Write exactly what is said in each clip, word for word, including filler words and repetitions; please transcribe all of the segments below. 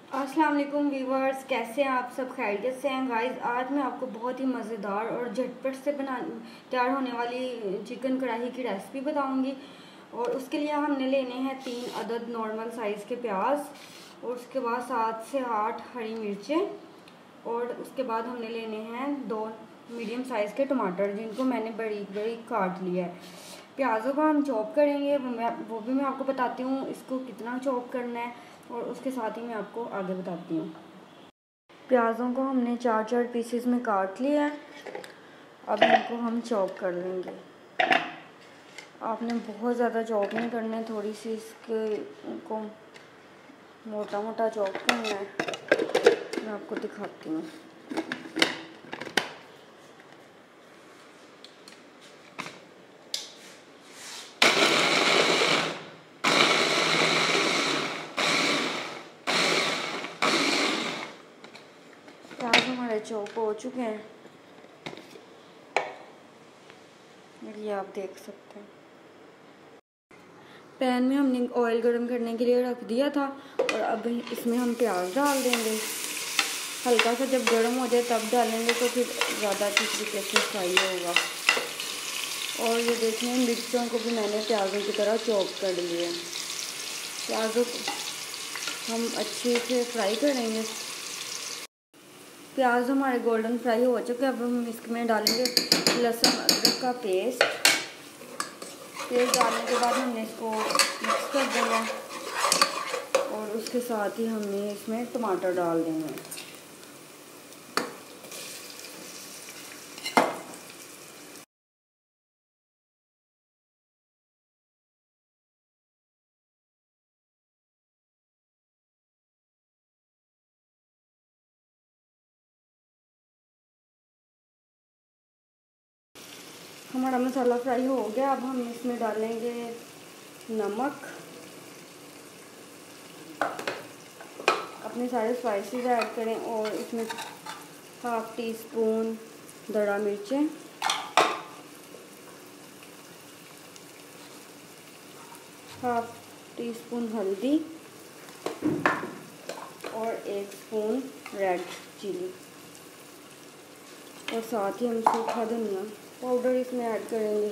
अस्सलाम वालेकुम व्यूवर्स, कैसे हैं आप सब? खैरियत से हैं गाइस। आज मैं आपको बहुत ही मज़ेदार और झटपट से बना तैयार होने वाली चिकन कढ़ाई की रेसिपी बताऊंगी। और उसके लिए हमने लेने हैं तीन अदद नॉर्मल साइज़ के प्याज, और उसके बाद सात से आठ हरी मिर्चें, और उसके बाद हमने लेने हैं दो मीडियम साइज़ के टमाटर, जिनको मैंने बड़ी बड़ी काट लिया है। प्याज़ों को हम चॉप करेंगे, वो मैं वो भी मैं आपको बताती हूँ इसको कितना चॉप करना है, और उसके साथ ही मैं आपको आगे बताती हूँ। प्याज़ों को हमने चार चार पीसेस में काट लिया है। अब इनको हम चॉप कर लेंगे। आपने बहुत ज़्यादा चॉप नहीं करना है, थोड़ी सी इसके को मोटा मोटा चॉप करना है। मैं आपको दिखाती हूँ। प्याज हमारे चॉप हो चुके हैं, ये आप देख सकते हैं। पैन में हमने ऑयल गर्म करने के लिए रख दिया था, और अब इसमें हम प्याज डाल देंगे। हल्का सा जब गर्म हो जाए तब डालेंगे, तो फिर ज़्यादा अच्छी तरीके से फ्राई होगा। और ये देखिए, मिर्चों को भी मैंने प्याज़ों की तरह चॉप कर लिया। प्याज़ों को हम अच्छे से फ्राई करेंगे। प्याज हमारे गोल्डन फ्राई हो चुके हैं। अब हम इसमें डालेंगे लहसुन अदरक का पेस्ट। पेस्ट डालने के बाद हमने इसको मिक्स कर देना, और उसके साथ ही हमने इसमें टमाटर डाल देंगे। हमारा मसाला फ्राई हो गया। अब हम इसमें डालेंगे नमक, अपने सारे स्पाइसेस ऐड करें, और इसमें हाफ टी स्पून दड़ा मिर्चें, हाफ टी स्पून हल्दी, और एक स्पून रेड चिली, और साथ ही हम सूखा धनिया पाउडर इसमें ऐड करेंगे।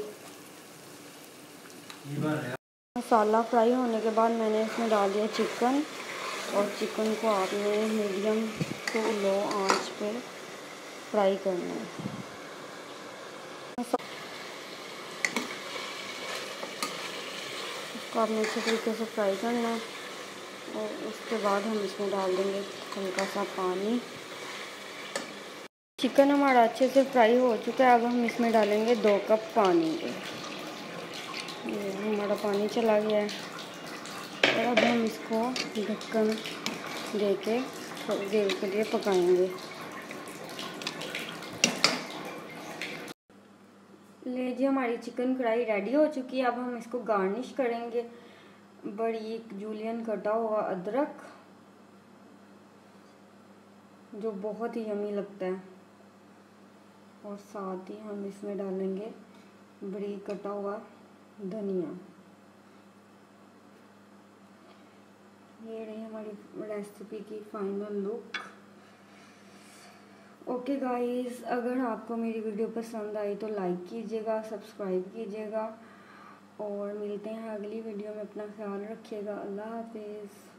मसाला फ्राई होने के बाद मैंने इसमें डाल दिया चिकन, और चिकन को आपने मीडियम टू लो आंच पे फ्राई करना है। इसको आपने अच्छे तरीके से फ्राई करना है, और उसके बाद हम इसमें डाल देंगे हल्का सा पानी। चिकन हमारा अच्छे से फ्राई हो चुका है। अब हम इसमें डालेंगे दो कप पानी के। ये हमारा पानी चला गया है, और अब हम इसको ढक्कन देके थोड़ी देर के लिए पकाएंगे। लीजिए, हमारी चिकन कढ़ाई रेडी हो चुकी है। अब हम इसको गार्निश करेंगे। बड़ी जूलियन कटा हुआ अदरक, जो बहुत ही यमी लगता है, और साथ ही हम इसमें डालेंगे बड़ी कटा हुआ धनिया। ये रही हमारी रेसिपी की फाइनल लुक। ओके गाइस, अगर आपको मेरी वीडियो पसंद आई तो लाइक कीजिएगा, सब्सक्राइब कीजिएगा, और मिलते हैं अगली वीडियो में। अपना ख्याल रखिएगा। अल्लाह हाफिज़।